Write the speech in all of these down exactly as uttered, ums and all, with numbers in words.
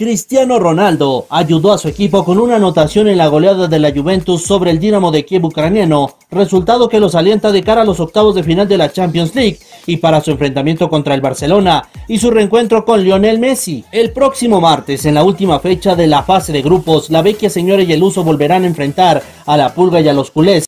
Cristiano Ronaldo ayudó a su equipo con una anotación en la goleada de la Juventus sobre el Dinamo de Kiev ucraniano, resultado que los alienta de cara a los octavos de final de la Champions League y para su enfrentamiento contra el Barcelona y su reencuentro con Lionel Messi. El próximo martes, en la última fecha de la fase de grupos, la Vecchia Señora y el Luso volverán a enfrentar a la Pulga y a los culés.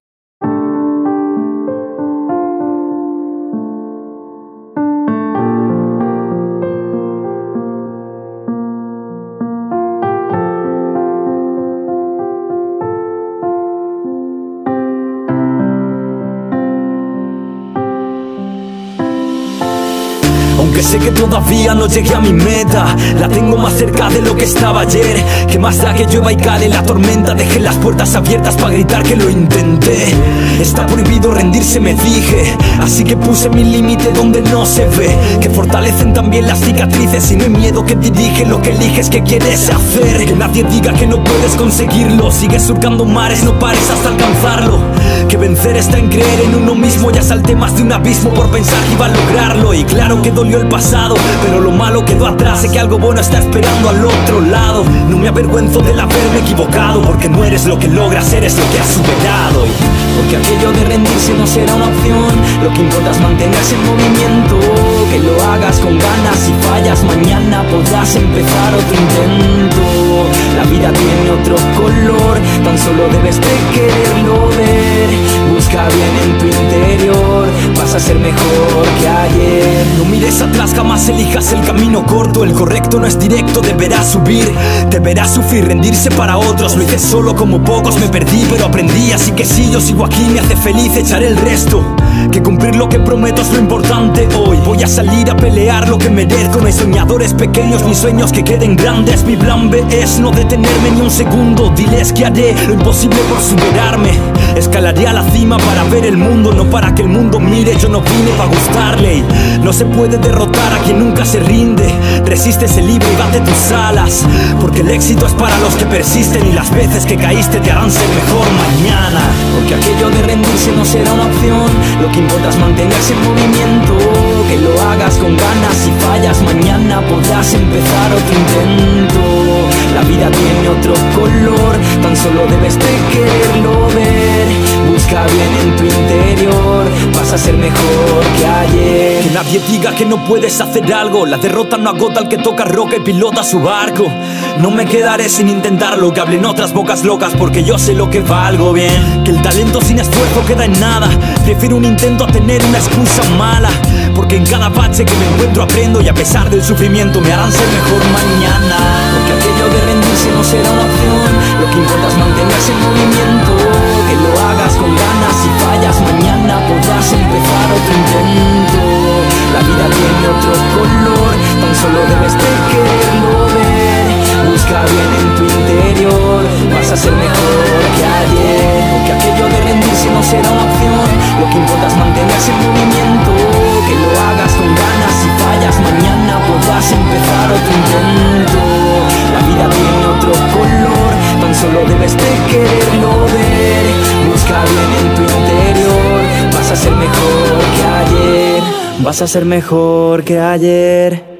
Aunque sé que todavía no llegué a mi meta, la tengo más cerca de lo que estaba ayer. Que más da que llueva y cale la tormenta, dejé las puertas abiertas para gritar que lo intenté. Está prohibido rendirse, me dije, así que puse mi límite donde no se ve. Que fortalecen también las cicatrices y no hay miedo que dirige lo que eliges que quieres hacer. Que nadie diga que no puedes conseguirlo, sigues surcando mares, no pares hasta alcanzarlo. Que vencer está en creer en uno mismo, ya salté más de un abismo por pensar que iba a lograrlo. Y claro que dolió el pasado, pero lo malo quedó atrás, sé que algo bueno está esperando al otro lado. No me avergüenzo del haberme equivocado, porque no eres lo que logras, eres lo que has superado. Y porque aquello de rendirse no será una opción, lo que importa es mantenerse en movimiento. Que lo hagas con ganas, si fallas mañana podrás empezar otro intento. La vida tiene otro color, tan solo debes de quererlo ver. Busca bien en tu interior, vas a ser mejor que ayer. No mires atrás, jamás elijas el camino corto, el correcto no es directo, deberás subir, deberás sufrir, rendirse para otros. Lo hice solo como pocos, me perdí pero aprendí, así que si yo sigo aquí me hace feliz echaré el resto. Que cumplir lo que prometo es lo importante hoy. Voy a salir a pelear lo que merezco. No hay soñadores pequeños ni sueños que queden grandes. Mi plan B es no detenerme ni un segundo. Diles que haré lo imposible por superarme. Escalaré a la cima para ver el mundo, no para que el mundo mire. Yo no vine para gustarle. No se puede derrotar a quien nunca se rinde. Resístese libre y bate tus alas, porque el éxito es para los que persisten, y las veces que caíste te harán ser mejor mañana. Porque aquello de rendirse no será una opción, lo que importa es mantenerse en movimiento. Que lo hagas con ganas, si fallas mañana podrás empezar otro intento. La vida tiene otro color, tan solo debes de quererlo ver. Busca bien en tu interior, vas a ser mejor que ayer. Que nadie diga que no puedes hacer algo, la derrota no agota al que toca roca y pilota su barco. No me quedaré sin intentarlo, que hablen otras bocas locas, porque yo sé lo que valgo bien. Que el talento sin esfuerzo queda en nada, prefiero un intento a tener una excusa mala. Porque en cada bache que me encuentro aprendo, y a pesar del sufrimiento me harán ser mejor mañana. Porque aquello de rendirse no será una opción, lo que importa es mantenerse en movimiento. Que lo hagas con ganas, si fallas mañana podrás empezar otro intento. La vida tiene otro color, tan solo debes de quererlo ver. Busca bien en tu interior, vas a ser mejor que ayer. Porque aquello de rendirse no será una opción, lo que importa es mantenerse en movimiento. Que lo hagas con ganas, si fallas mañana podrás empezar otro intento. La vida tiene otro color, tan solo debes de quererlo ver. Busca bien en tu interior, vas a ser mejor que ayer. Vas a ser mejor que ayer.